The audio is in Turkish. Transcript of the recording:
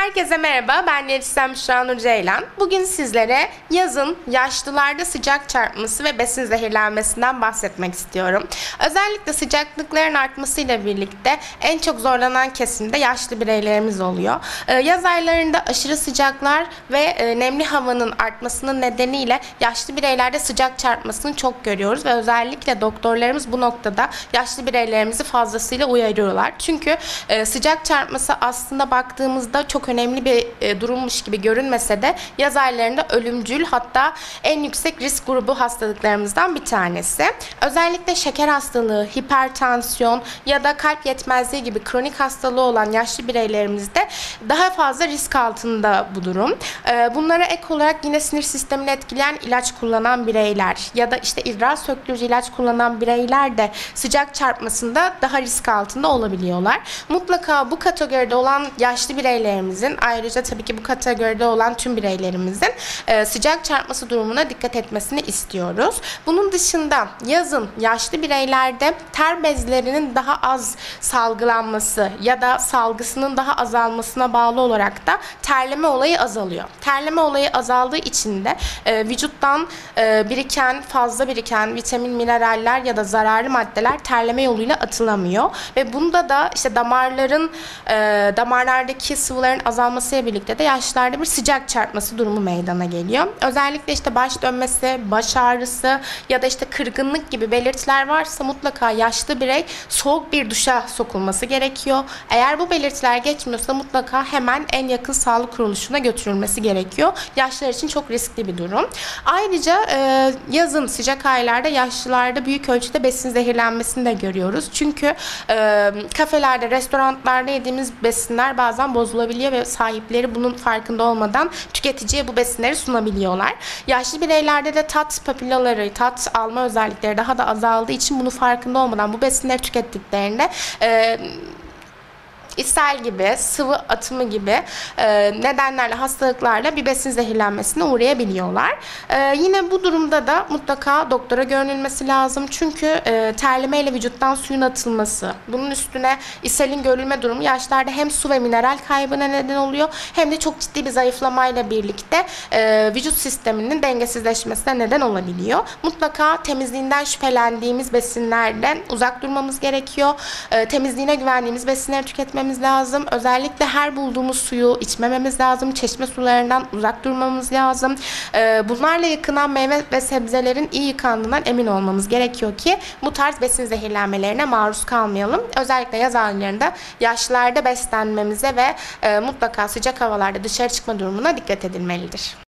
Herkese merhaba, ben Nelisem Şanur Ceylan. Bugün sizlere yazın yaşlılarda sıcak çarpması ve besin zehirlenmesinden bahsetmek istiyorum. Özellikle sıcaklıkların artmasıyla birlikte en çok zorlanan kesimde yaşlı bireylerimiz oluyor. Yaz aylarında aşırı sıcaklar ve nemli havanın artmasının nedeniyle yaşlı bireylerde sıcak çarpmasını çok görüyoruz ve özellikle doktorlarımız bu noktada yaşlı bireylerimizi fazlasıyla uyarıyorlar. Çünkü sıcak çarpması aslında baktığımızda çok önemli bir durummuş gibi görünmese de yaz aylarında ölümcül, hatta en yüksek risk grubu hastalıklarımızdan bir tanesi. Özellikle şeker hastalığı, hipertansiyon ya da kalp yetmezliği gibi kronik hastalığı olan yaşlı bireylerimizde daha fazla risk altında bu durum. Bunlara ek olarak yine sinir sistemini etkileyen ilaç kullanan bireyler ya da işte idrar söktürücü ilaç kullanan bireyler de sıcak çarpmasında daha risk altında olabiliyorlar. Mutlaka bu kategoride olan yaşlı bireylerimizin, ayrıca tabii ki bu kategoride olan tüm bireylerimizin sıcak çarpması durumuna dikkat etmesini istiyoruz. Bunun dışında yazın yaşlı bireylerde ter bezlerinin daha az salgılanması ya da salgısının daha azalmasına bağlı olarak da terleme olayı azalıyor. Terleme olayı azaldığı için de vücuttan fazla biriken vitamin, mineraller ya da zararlı maddeler terleme yoluyla atılamıyor ve bunda da işte damarlardaki sıvıların azalmasıyla birlikte de yaşlılarda bir sıcak çarpması durumu meydana geliyor. Özellikle işte baş dönmesi, baş ağrısı ya da işte kırgınlık gibi belirtiler varsa mutlaka yaşlı birey soğuk bir duşa sokulması gerekiyor. Eğer bu belirtiler geçmiyorsa mutlaka hemen en yakın sağlık kuruluşuna götürülmesi gerekiyor. Yaşlılar için çok riskli bir durum. Ayrıca yazın sıcak aylarda yaşlılarda büyük ölçüde besin zehirlenmesini de görüyoruz. Çünkü kafelerde, restoranlarda yediğimiz besinler bazen bozulabiliyor ve sahipleri bunun farkında olmadan tüketiciye bu besinleri sunabiliyorlar. Yaşlı bireylerde de tat papillaları, tat alma özellikleri daha da azaldığı için bunu farkında olmadan bu besinleri tükettiklerinde ishal gibi, sıvı atımı gibi nedenlerle, hastalıklarla bir besin zehirlenmesine uğrayabiliyorlar. Yine bu durumda da mutlaka doktora görünülmesi lazım. Çünkü terlemeyle vücuttan suyun atılması, bunun üstüne ishalin görülme durumu yaşlarda hem su ve mineral kaybına neden oluyor hem de çok ciddi bir zayıflamayla birlikte vücut sisteminin dengesizleşmesine neden olabiliyor. Mutlaka temizliğinden şüphelendiğimiz besinlerden uzak durmamız gerekiyor. Temizliğine güvendiğimiz besinleri tüketmemiz lazım. Özellikle her bulduğumuz suyu içmememiz lazım. Çeşme sularından uzak durmamız lazım. Bunlarla yıkanan meyve ve sebzelerin iyi yıkandığından emin olmamız gerekiyor ki bu tarz besin zehirlenmelerine maruz kalmayalım. Özellikle yaz aylarında yaşlılarda beslenmemize ve mutlaka sıcak havalarda dışarı çıkma durumuna dikkat edilmelidir.